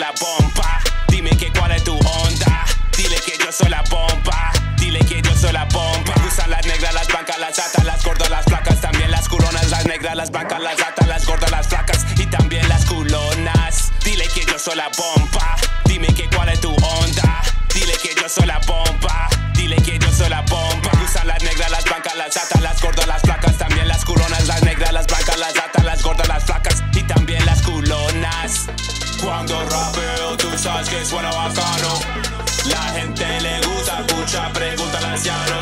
la bomba. Dime que cuál es tu onda. Dile que yo soy la bomba. Dile que yo soy la bomba. Me gustan las negras, las blancas, las altas, las gordas, las flacas. También las culonas, las negras, las blancas, las altas, las gordas, las flacas. Y también las culonas. Dile que yo soy la bomba. Dime que cuál es tu onda. Dile que yo soy la bomba. Dile que yo soy la bomba. Me gustan las negras, las blancas, las altas, las gordas, las flacas. También las culonas, las negras, las blancas, las altas, las gordas, las flacas. Y también las culonas. Cuando rapeo tú sabes que suena bacano. La gente le gusta, escucha, pregunta al anciano.